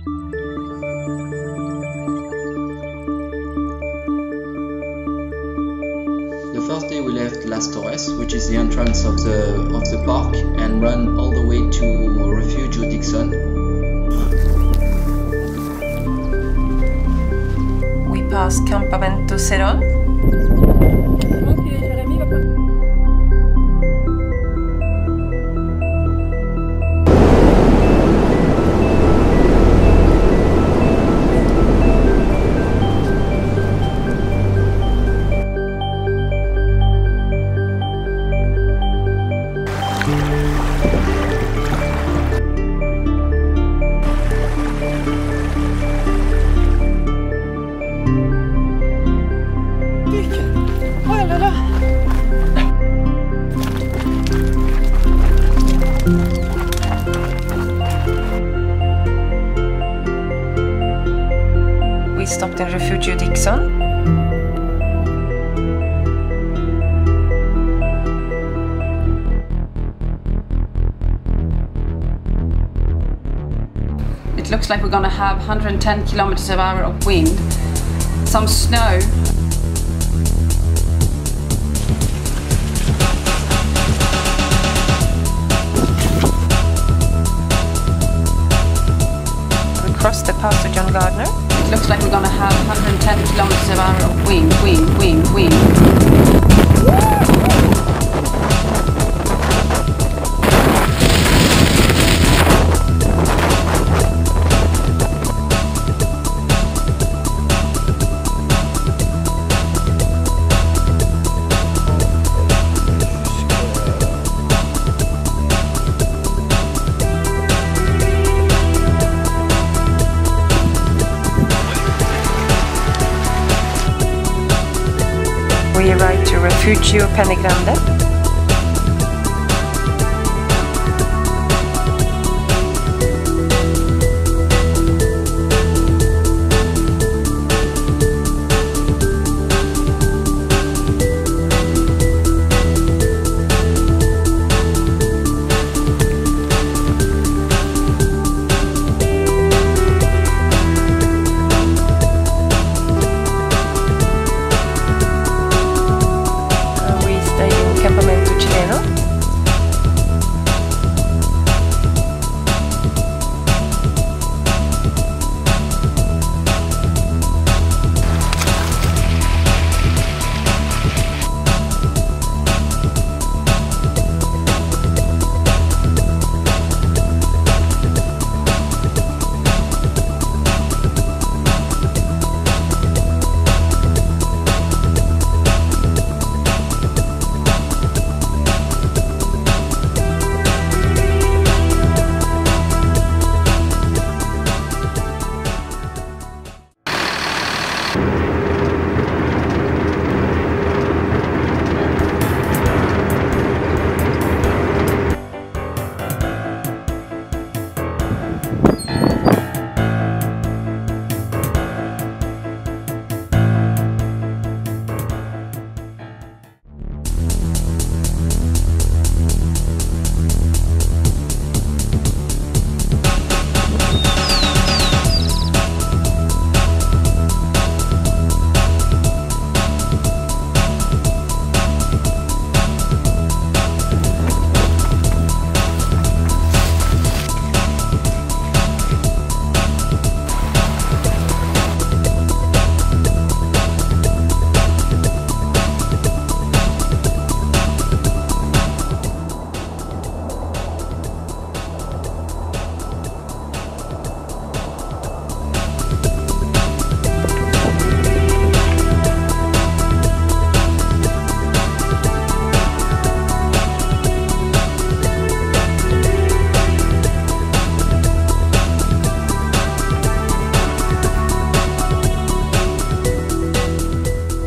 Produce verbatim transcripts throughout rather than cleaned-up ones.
The first day we left Las Torres, which is the entrance of the of the park, and run all the way to Refugio Dixon. We passed Campamento Cerón. We stopped in Refugio Dixon. It looks like we're going to have one hundred ten kilometers per hour of wind, some snow. We crossed the pass to John Gardner. It looks like we're going to have one hundred ten kilometers per hour of wind, wind, wind, wind. We arrived to Refugio Penegrande.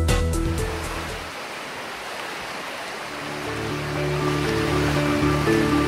Thank you.